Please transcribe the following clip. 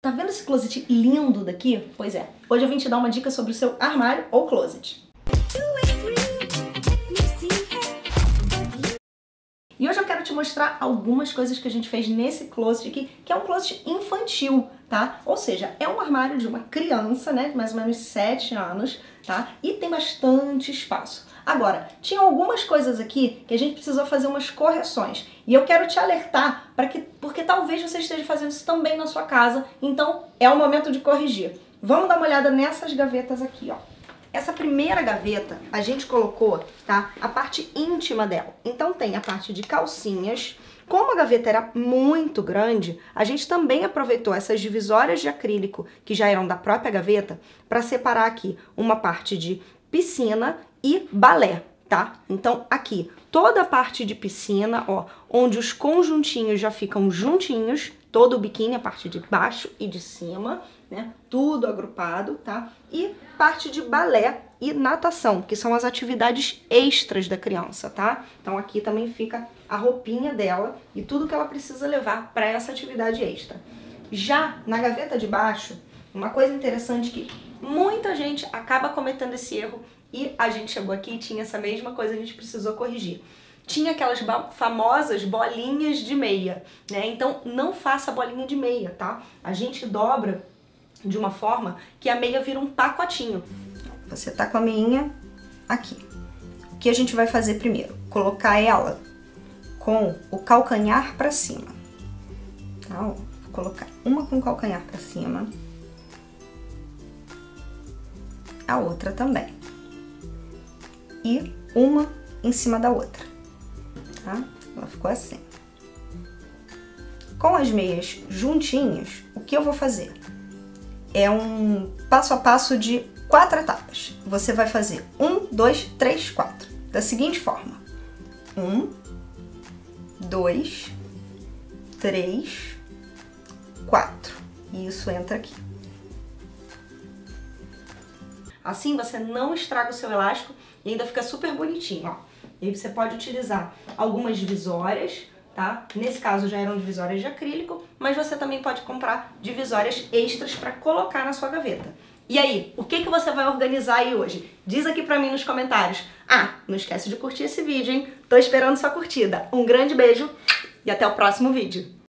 Tá vendo esse closet lindo daqui? Pois é, hoje eu vim te dar uma dica sobre o seu armário ou closet. E hoje eu quero te mostrar algumas coisas que a gente fez nesse closet aqui, que é um closet infantil, tá? Ou seja, é um armário de uma criança, né, de mais ou menos 7 anos, tá? E tem bastante espaço. Agora, tinha algumas coisas aqui que a gente precisou fazer umas correções. E eu quero te alertar, porque talvez você esteja fazendo isso também na sua casa, então é o momento de corrigir. Vamos dar uma olhada nessas gavetas aqui, ó. Essa primeira gaveta, a gente colocou, tá, a parte íntima dela. Então tem a parte de calcinhas. Como a gaveta era muito grande, a gente também aproveitou essas divisórias de acrílico, que já eram da própria gaveta, para separar aqui uma parte de piscina e balé, tá? Então aqui, toda a parte de piscina, ó, onde os conjuntinhos já ficam juntinhos, todo o biquíni, a parte de baixo e de cima, né? Tudo agrupado, tá? E parte de balé e natação, que são as atividades extras da criança, tá? Então aqui também fica a roupinha dela e tudo que ela precisa levar para essa atividade extra. Já na gaveta de baixo, uma coisa interessante que muita gente acaba cometendo esse erro e a gente chegou aqui e tinha essa mesma coisa, a gente precisou corrigir. Tinha aquelas famosas bolinhas de meia, né? Então não faça bolinha de meia, tá? A gente dobra de uma forma que a meia vira um pacotinho. Você tá com a meinha aqui. O que a gente vai fazer primeiro? Colocar ela com o calcanhar pra cima. Tá? Vou colocar uma com o calcanhar pra cima. A outra também. E uma em cima da outra. Tá? Ela ficou assim. Com as meias juntinhas, o que eu vou fazer? É um passo a passo de 4 etapas. Você vai fazer 1, 2, 3, 4. Da seguinte forma. 1, 2, 3, 4. E isso entra aqui. Assim você não estraga o seu elástico e ainda fica super bonitinho, ó. E aí você pode utilizar algumas divisórias, tá? Nesse caso já eram divisórias de acrílico, mas você também pode comprar divisórias extras para colocar na sua gaveta. E aí, o que você vai organizar aí hoje? Diz aqui pra mim nos comentários. Ah, não esquece de curtir esse vídeo, hein? Tô esperando sua curtida. Um grande beijo e até o próximo vídeo.